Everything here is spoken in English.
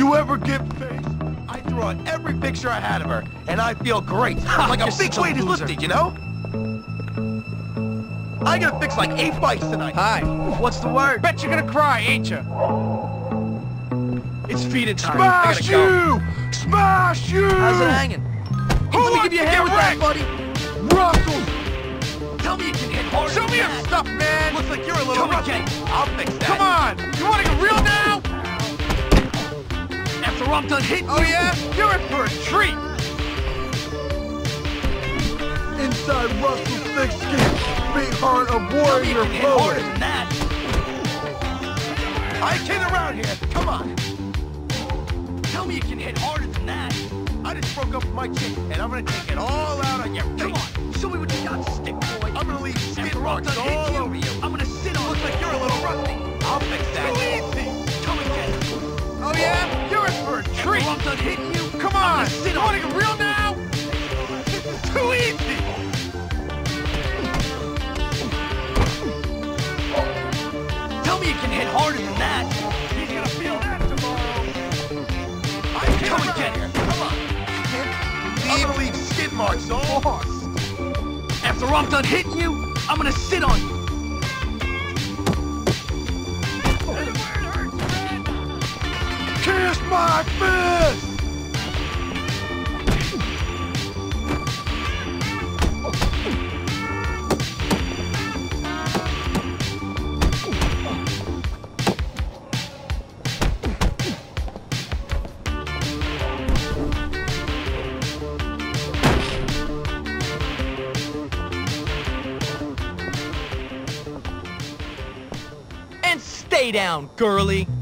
You ever get faced? I threw out every picture I had of her, and I feel great. Like a big weight is lifted, you know? I'm gonna fix like 8 bikes tonight. Hi. What's the word? Bet you're gonna cry, ain't you? It's feeding time. Smash you! Smash you! How's it hanging? Hey, let me give you a hand with that, buddy. Russell! Tell me you can hit harder. Show me your stuff, man. Looks like you're a little rusty. I'll fix that. Come on. You wanna get real now? After I'm done hitting Oh, yeah? You're in for a treat. Inside Russell's thick skin, big heart of Tell me you warrior can hit harder poet. than that. I ain't kidding around here. Come on. Tell me you can hit harder than that. I just broke up with my chick, and I'm gonna take it all out on your face. Come on, show me what you got, stick boy. I'm gonna leave skid marks all over you. I'm gonna sit on. Looks like you're a little rusty. I'll fix that. Too easy. Come and get it. Oh, yeah? You're in for a treat. After I'm done hitting you, Come I'm on. gonna sit You on wanna get real now? This is too easy. Tell me you can hit harder than that. He's gonna feel that tomorrow. Come and get it. Come on. I'm gonna leave skid marks all over. After I'm done hitting you, I'm gonna sit on you. Kiss my fist! And stay down, girly.